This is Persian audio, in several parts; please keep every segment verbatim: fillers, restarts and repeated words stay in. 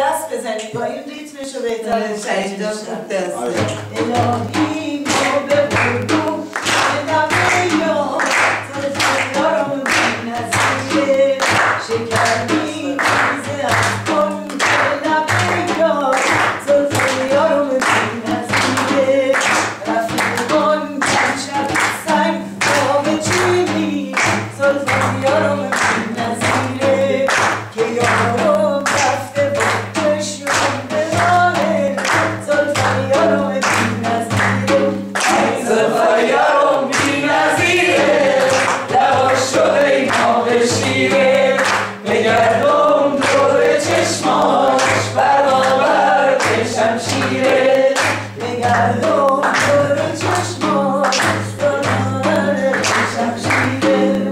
دست بزنید با این ریتمش رو بهتر شهیدا خوب دست الهی ما به بردو به نبه یا تلفیارم بی نزیره شکر می ریزه از کن به نبه یا تلفیارم بی نزیره رفیقان کن شب سنگ آب چینی تلفیارم بی نزیره که یارم رفته بکشون به رانه تلفیارم بی نزیره تلفیارم بی نزیره لباش شده این آب شیره بگردم دور چشماش برابر که شمشیره بگردم دور چشماش برابر که شمشیره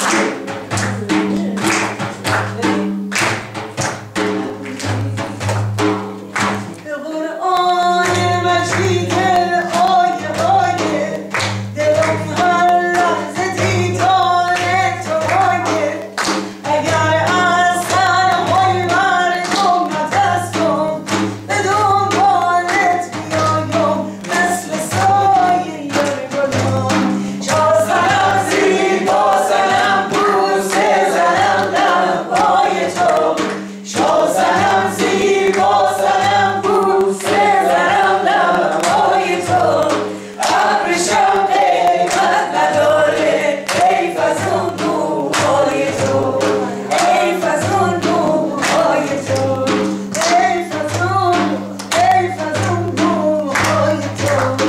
به قرآن مجید آیه آیه دلم هر لحظه دیدار تویه اگر از تنهای مردم نفسم به دنبالت بیایم مثل سایه یار گلم شاه زنم زیر با زنم بوسه زنم لبهای تو شاه زنم زیر با زنم بوسه زنم لبهای تو ابرشم قیمت نداره حیف از اون موهای تو حیف از اون موهای تو حیف از اون حیف از اون موهای تو.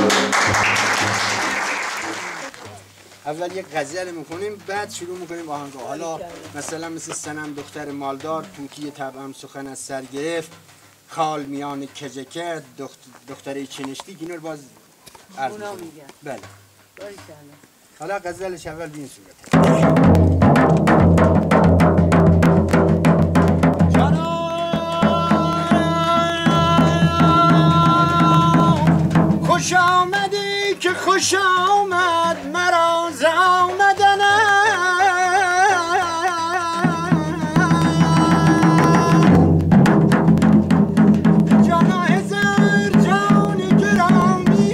اول یک غزل میکنیم بعد شروع میکنیم آهنگا. حالا مثلا مثل سنم دختر مالدار پوکی طبعم سخن از سر گرفت خال میان کجکه دخت... دختره چنشتی اینا رو باز عرض اونا میکنیم. میگن بله باریکلا. حالا غزلش اول به این صورت خوش آمدی که خوش آمد مرا ز آمدنم جان هزار جان گرامی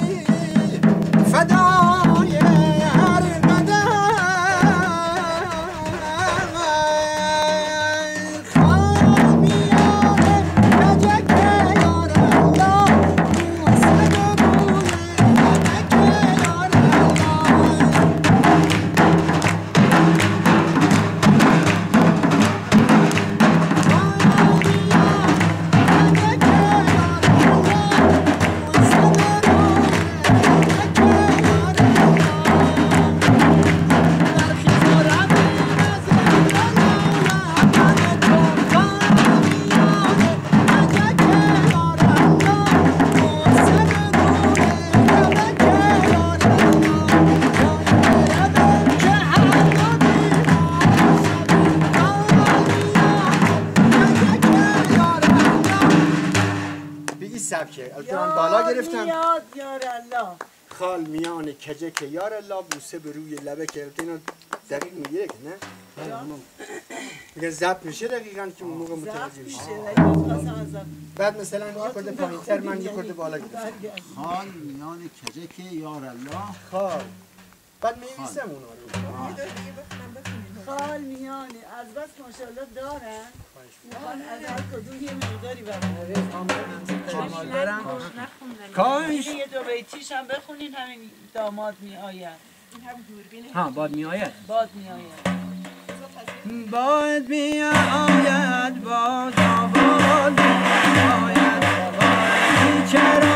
فدای هر قدم سبکه البته من بالا گرفتم یاد یار الله خال میان کجه که یار الله بوسه به روی لبه که البته اینو دقیق میگیره که نه میگه ضبط میشه دقیقاً که اون موقع متوجه میشه بعد مثلا یه خورده پایین‌تر من یه خورده بالا گرفتم خال میان کجه که یار الله خال بعد می‌نویسم اونا رو خال میانه از بس ماشاءالله دارن میخوان از هر کدوم یه مقداری برن کامل برن کاش یه دو بیتیش هم بخونین همین داماد میآید ها باد میآید باد میآید باد میآید باد آباد میآید چرا